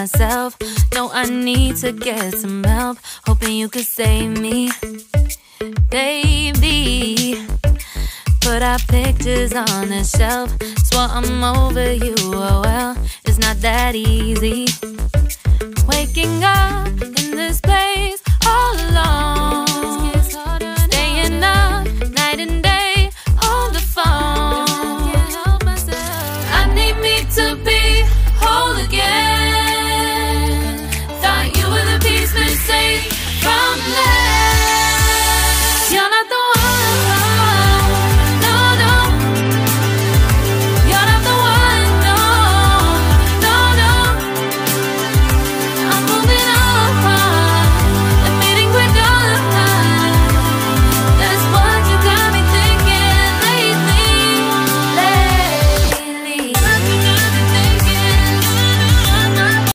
myself. No, I need to get some help, hoping you could save me. Baby, put our pictures on the shelf. Swore I'm over you, oh well, it's not that easy. Waking